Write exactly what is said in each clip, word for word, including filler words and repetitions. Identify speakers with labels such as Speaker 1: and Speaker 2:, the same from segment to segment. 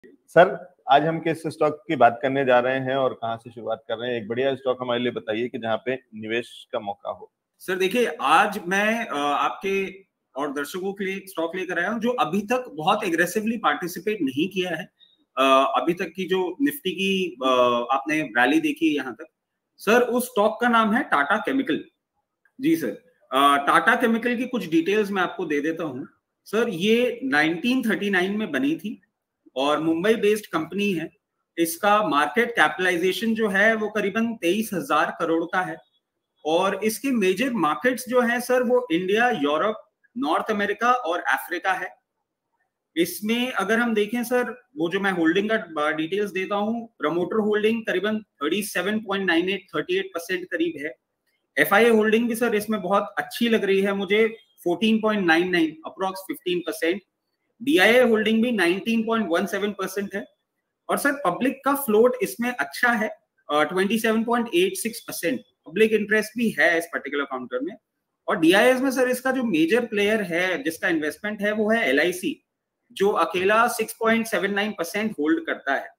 Speaker 1: Sir, आज हम किस स्टॉक की बात करने जा रहे हैं और कहाँ से शुरुआत कर रहे हैं? एक बढ़िया स्टॉक हमारे लिए बताइए कि जहाँ पे निवेश का मौका हो।
Speaker 2: सर देखिए, आज मैं आपके और दर्शकों के लिए स्टॉक लेकर आया हूँ जो अभी तक बहुत एग्रेसिवली पार्टिसिपेट नहीं किया है। अभी तक की जो निफ्टी की आपने रैली देखी यहाँ तक, सर उस स्टॉक का नाम है टाटा केमिकल। जी सर, टाटा केमिकल की कुछ डिटेल्स मैं आपको दे देता हूँ। सर ये नाइनटीन थर्टी नाइन में बनी थी और मुंबई बेस्ड कंपनी है। इसका मार्केट कैपिटलाइजेशन जो है वो करीबन तेईस हजार करोड़ का है और इसके मेजर मार्केट्स जो हैं सर वो इंडिया, यूरोप, नॉर्थ अमेरिका और अफ्रीका है। इसमें अगर हम देखें सर, वो जो मैं होल्डिंग का डिटेल्स देता हूं, प्रमोटर होल्डिंग करीबन सैंतीस पॉइंट नौ आठ अड़तीस परसेंट करीब है। एफआईए होल्डिंग भी सर इसमें बहुत अच्छी लग रही है मुझे, चौदह पॉइंट नौ नौ अप्रॉक्स पंद्रह परसेंट। डीआईए होल्डिंग भी उन्नीस पॉइंट एक सात परसेंट है और सर पब्लिक का फ्लोट इसमें अच्छा है, सत्ताईस पॉइंट आठ छह परसेंट पब्लिक इंटरेस्ट भी है इस पर्टिकुलर काउंटर में। और डीआईएस में सर इसका जो मेजर प्लेयर है जिसका इन्वेस्टमेंट है वो है एलआईसी, जो अकेला छह पॉइंट सात नौ परसेंट होल्ड करता है।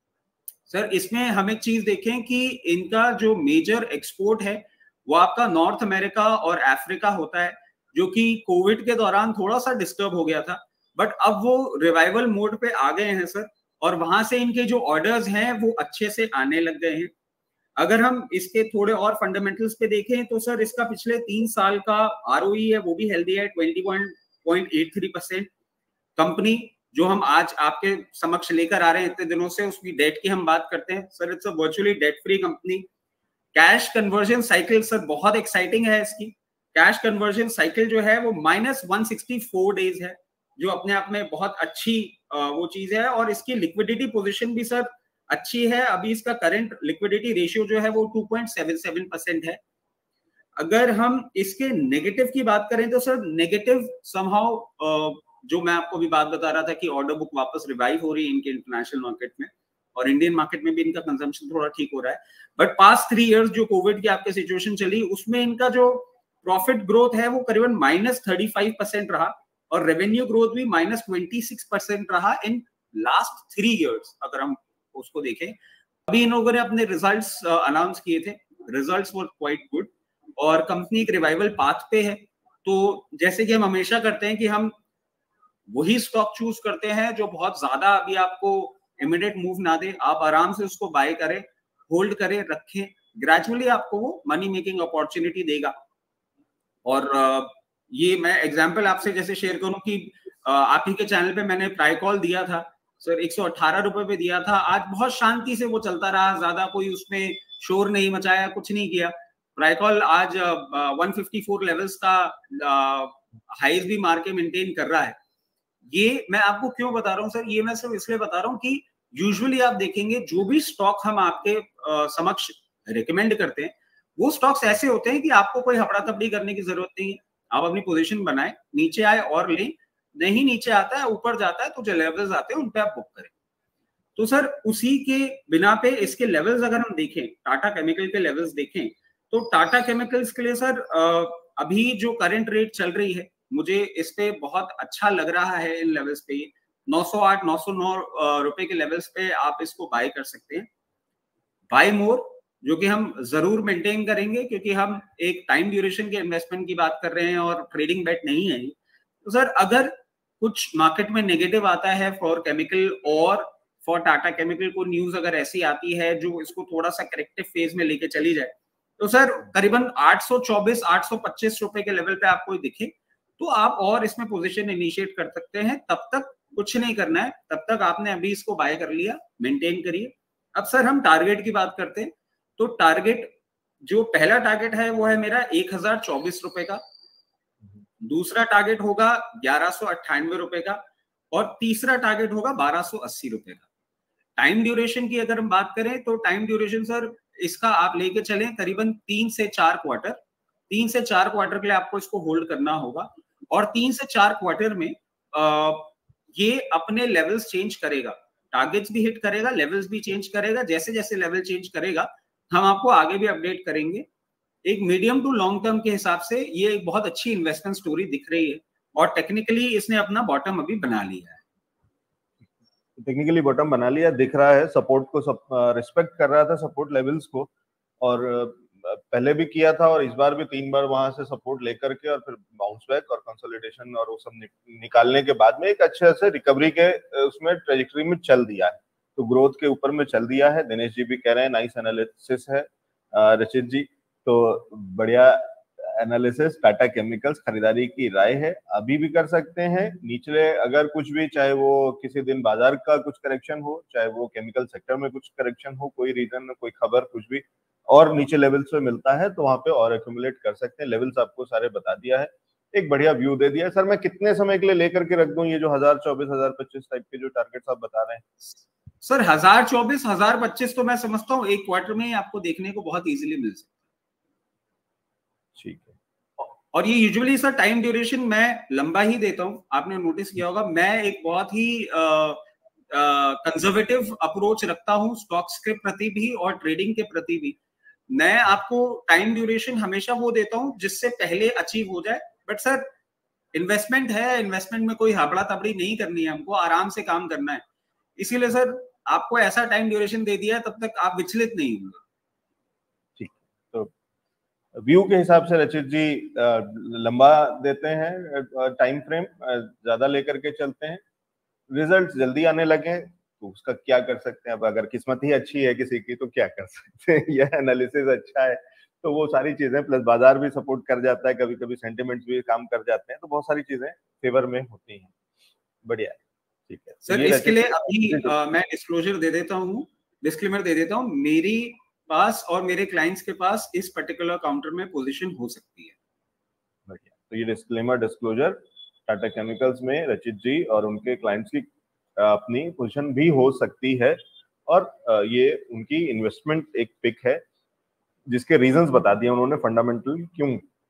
Speaker 2: सर इसमें हम एक चीज देखें कि इनका जो मेजर एक्सपोर्ट है वो आपका नॉर्थ अमेरिका और अफ्रीका होता है, जो कि कोविड के दौरान थोड़ा सा डिस्टर्ब हो गया था, बट अब वो रिवाइवल मोड पे आ गए हैं सर, और वहां से इनके जो ऑर्डर्स हैं वो अच्छे से आने लग गए हैं। अगर हम इसके थोड़े और फंडामेंटल्स पे देखें तो सर इसका पिछले तीन साल का आरओई है वो भी हेल्दी है, बीस पॉइंट आठ तीन परसेंट। कंपनी जो हम आज आपके समक्ष लेकर आ रहे हैं इतने दिनों से, उसकी डेट की हम बात करते हैं sir, it's a virtually debt free company. Cash conversion cycle sir बहुत एक्साइटिंग है इसकी। कैश कन्वर्जन साइकिल जो है वो minus one sixty four days है, जो अपने आप में बहुत अच्छी वो चीज है। और इसकी लिक्विडिटी पोजीशन भी सर अच्छी है। अभी इसका करंट लिक्विडिटी रेशियो जो है वो two point seven seven percent है। अगर हम इसके नेगेटिव की बात करें तो सर नेगेटिव समहाउ, जो मैं आपको भी बात बता रहा था कि ऑर्डर बुक वापस रिवाइव हो रही है इनके इंटरनेशनल मार्केट में, और इंडियन मार्केट में भी इनका कंजम्पशन थोड़ा ठीक हो रहा है। बट पास्ट थ्री इयर्स जो कोविड की आपके सिचुएशन चली उसमें इनका जो प्रॉफिट ग्रोथ है वो करीबन माइनस थर्टी फाइव परसेंट रहा और रेवेन्यू ग्रोथ भी माइनस ट्वेंटी सिक्स परसेंट रहा इन लास्ट थ्री इयर्स। अगर हम उसको देखें, अभी इन लोगों ने अपने रिजल्ट्स अनाउंस किए थे, रिजल्ट्स वर क्वाइट गुड और कंपनी एक रिवाइवल पाथ पे है। तो जैसे कि हम हमेशा करते हैं कि हम वही स्टॉक चूज करते हैं जो बहुत ज्यादा अभी आपको इमीडिएट मूव ना दे, आप आराम से उसको बाय करें, होल्ड करें, रखें, ग्रेजुअली आपको वो मनी मेकिंग अपॉर्चुनिटी देगा। और ये मैं एग्जांपल आपसे जैसे शेयर करूं कि आप ही के चैनल पे मैंने ट्राइकॉल दिया था सर, एक सौ अठारह रुपए पे दिया था, आज बहुत शांति से वो चलता रहा, ज्यादा कोई उसमें शोर नहीं मचाया, कुछ नहीं किया। ट्राइकॉल आज वन फिफ्टी फोर लेवल्स का हाईज भी मार के मेंटेन कर रहा है। ये मैं आपको क्यों बता रहा हूँ सर, ये मैं सिर्फ इसलिए बता रहा हूँ कि यूजुअली आप देखेंगे जो भी स्टॉक हम आपके समक्ष रिकमेंड करते हैं वो स्टॉक्स ऐसे होते हैं कि आपको कोई हपड़ा तपड़ी करने की जरूरत नहीं है। आप अपनी पोजीशन बनाए, नीचे आए और लें, नहीं नीचे आता है ऊपर जाता है तो जो लेवल्स आते हैं उन पे आप बुक करें। तो सर उसी के बिना पे इसके लेवल्स अगर हम देखें, टाटा केमिकल के लेवल्स देखें, तो टाटा केमिकल्स के लिए सर अभी जो करंट रेट चल रही है मुझे इस पे बहुत अच्छा लग रहा है। इन लेवल्स पे नौ सौ आठ नौ सौ नौ रुपए के लेवल्स पे आप इसको बाय कर सकते हैं। बाय मोर जो कि हम जरूर मेंटेन करेंगे क्योंकि हम एक टाइम ड्यूरेशन के इन्वेस्टमेंट की बात कर रहे हैं और ट्रेडिंग बेट नहीं है। तो सर अगर कुछ मार्केट में नेगेटिव आता है फॉर केमिकल और फॉर टाटा केमिकल को न्यूज अगर ऐसी आती है जो इसको थोड़ा सा करेक्टिव फेज में लेके चली जाए, तो सर करीबन आठ सौ चौबीस आठ सौ पच्चीस रुपए के लेवल पे आपको दिखे तो आप और इसमें पोजीशन इनिशिएट कर सकते हैं। तब तक कुछ नहीं करना है, तब तक आपने अभी इसको बाय कर लिया, मेंटेन करिए। अब सर हम टारगेट की बात करते हैं, तो टारगेट जो पहला टारगेट है वो है मेरा एक हजार चौबीस रुपए का, दूसरा टारगेट होगा ग्यारह सौ अट्ठानवे रुपए का और तीसरा टारगेट होगा बारह सौ अस्सी रुपए का। टाइम ड्यूरेशन की अगर हम बात करें तो टाइम ड्यूरेशन सर इसका आप लेके चलें करीबन तीन से चार क्वार्टर, तीन से चार क्वार्टर के लिए आपको इसको होल्ड करना होगा और तीन से चार क्वार्टर में आ, ये अपने लेवल्स चेंज करेगा, टारगेट्स भी हिट करेगा, लेवल्स भी चेंज करेगा। जैसे जैसे लेवल चेंज करेगा हम आपको आगे भी अपडेट करेंगे। एक मीडियम टू लॉन्ग टर्म के हिसाब से ये एक बहुत अच्छी इन्वेस्टमेंट स्टोरी दिख रही है और टेक्निकली इसने अपना बॉटम अभी बना लिया है।
Speaker 1: टेक्निकली बॉटम बना लिया, दिख रहा है, सपोर्ट को सब रिस्पेक्ट कर रहा था, सपोर्ट लेवल्स को, और पहले भी किया था और इस बार भी तीन बार वहां से सपोर्ट लेकर के और फिर बाउंस बैक और कंसोलिडेशन और वो सब नि, निकालने के बाद में एक अच्छे से रिकवरी के उसमें ट्रेजेक्टरी में चल दिया है, तो ग्रोथ के ऊपर में चल दिया है। दिनेश जी भी कह रहे हैं नाइस एनालिसिस है रचित जी, तो बढ़िया एनालिसिस। टाटा केमिकल्स खरीदारी की राय है, अभी भी कर सकते हैं निचले, अगर कुछ भी, चाहे वो किसी दिन बाजार का कुछ करेक्शन हो, चाहे वो केमिकल सेक्टर में कुछ करेक्शन हो, कोई रीजन, कोई खबर, कुछ भी और नीचे लेवल्स पे मिलता है तो वहां पे और एक्यूमुलेट कर सकते हैं। लेवल्स आपको सारे बता दिया है, एक बढ़िया व्यू दे दिया है। सर मैं कितने समय के लिए लेकर के रख दूं ये जो हजार चौबीस हजार पच्चीस टाइप के जो टारगेट्स आप बता रहे हैं?
Speaker 2: सर हजार चौबीस हजार पच्चीस तो मैं समझता हूँ एक क्वार्टर में आपको देखने को बहुत इजीली मिल सकता है।
Speaker 1: ठीक है,
Speaker 2: और ये यूजुअली सर टाइम ड्यूरेशन मैं लंबा ही देता हूँ, आपने नोटिस किया होगा। मैं एक बहुत ही कंजर्वेटिव अप्रोच रखता हूँ स्टॉक्स के प्रति भी और ट्रेडिंग के प्रति भी। मैं आपको टाइम ड्यूरेशन हमेशा वो देता हूँ जिससे पहले अचीव हो जाए, बट सर इन्वेस्टमेंट है, इन्वेस्टमेंट में कोई हबड़ा तबड़ी नहीं करनी है, हमको आराम से काम करना है। इसीलिए सर आपको ऐसा टाइम ड्यूरेशन दे दिया है, तब तक आप विचलित नहीं होंगे।
Speaker 1: ठीक, तो व्यू के हिसाब से रचित जी लंबा देते हैं टाइम फ्रेम, ज्यादा लेकर के चलते हैं, रिजल्ट जल्दी आने लगे तो उसका क्या कर सकते हैं। अब अगर किस्मत ही अच्छी है किसी की तो क्या कर सकते हैं, यह एनालिसिस अच्छा है तो वो सारी चीजें, प्लस बाजार भी सपोर्ट कर जाता है, कभी कभी सेंटिमेंट्स भी काम कर जाते हैं, तो बहुत सारी चीजें फेवर में होती हैं। बढ़िया, ठीक है
Speaker 2: सर। इसके लिए अभी आ, मैं डिस्क्लोजर दे देता हूँ, डिस्क्लेमर दे देता हूँ, मेरी पास और मेरे क्लाइंट्स के पास इस पर्टिकुलर काउंटर में पोजीशन हो सकती है।
Speaker 1: बढ़िया, तो ये डिस्क्लेमर डिस्क्लोजर टाटा केमिकल्स में रचित जी और उनके क्लाइंट्स की अपनी पोजीशन भी हो सकती है, और ये उनकी इन्वेस्टमेंट एक पिक है जिसके रीजंस बता दिए उन्होंने, फंडामेंटल क्यों